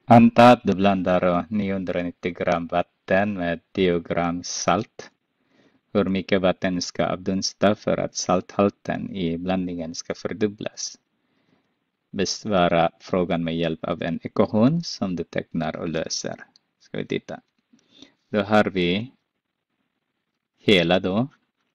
Anta att du blandar 990 gram vatten med 10 gram salt. Hur mycket vatten ska avdunsta för att salthalten i blandningen ska fördubblas? Besvara frågan med hjälp av en ekvation som du tecknar och löser. Ska vi titta. Då har vi hela då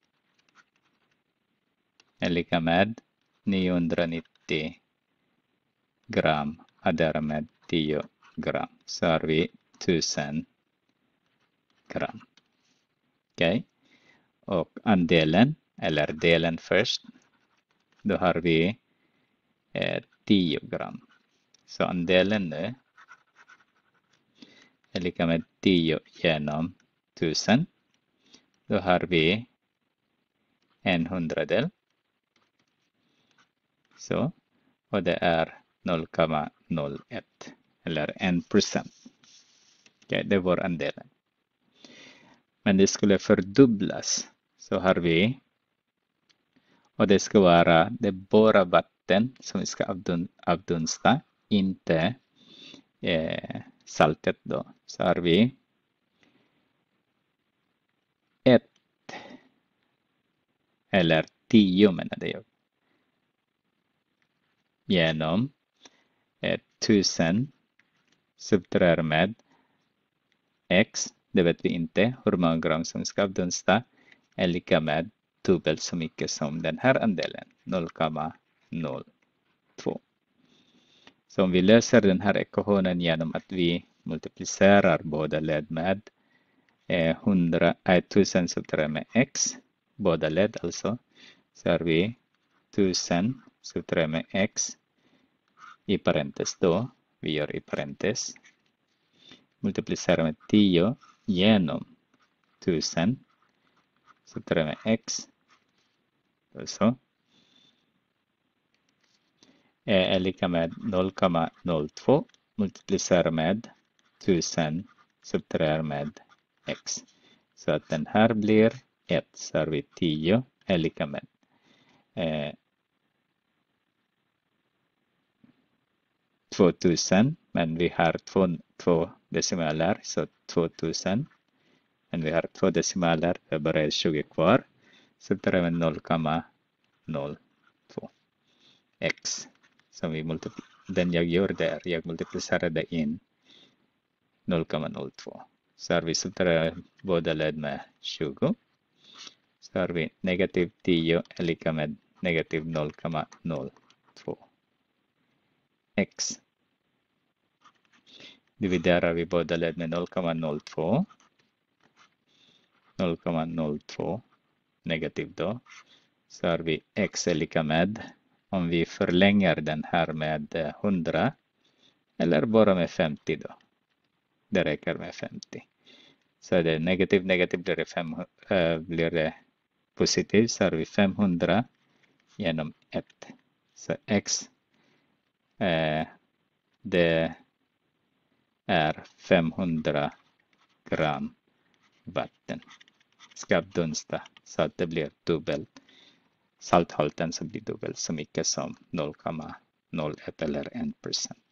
är lika med 990 gram adderat med 10 gram. Så har vi 1000 gram. Okej. Och andelen, eller delen först, då har vi 10 gram. Så andelen nu är lika med 10 genom 1000. Då har vi en hundradel. Så, och det är 0,01 eller 1%. Okej, det var andelen. Men det skulle fördubblas. Så har vi, och det ska vara det bara vatten som vi ska avdunsta, inte saltet då. Så har vi 1 eller 10 menade jag. Genom 1000 subtraherar med x, det vet vi inte hur många gram som ska avdunsta, är lika med dubbelt så mycket som den här andelen, 0,02. Så om vi löser den här ekvationen genom att vi multiplicerar båda led med 1000 subtraherar med x, båda led alltså, så har vi 1000 subtraherar med x i parentes då, vi gör i parentes, multiplicerar med 10 genom 1000 subtraherar med x, alltså är lika med 0,02 multiplicerar med 1000 subtraherar med x. Så att den här blir 1, så har vi 10 är lika med 2000, men vi har två decimaler, så 2000. Men vi har 2 decimaler, det är bara 20 kvar. Så det är 0,02 x. Som den jag gjorde är, jag multiplicerade in 0,02. Så har vi subtraherat båda led med 20. Så har vi negativ 10 är lika med negativ 0,02 x. Dividerar vi båda led med 0,02. 0,02 negativ då. Så har vi x är lika med, om vi förlänger den här med 100 eller bara med 50 då. Det räcker med 50. Så är det negativ blir det positivt, så har vi 500 genom 1. Så x det är 500 gram vatten. Ska avdunsta så att det blir dubbelt. Salthalten så blir dubbelt så mycket som 0,01 eller 1%.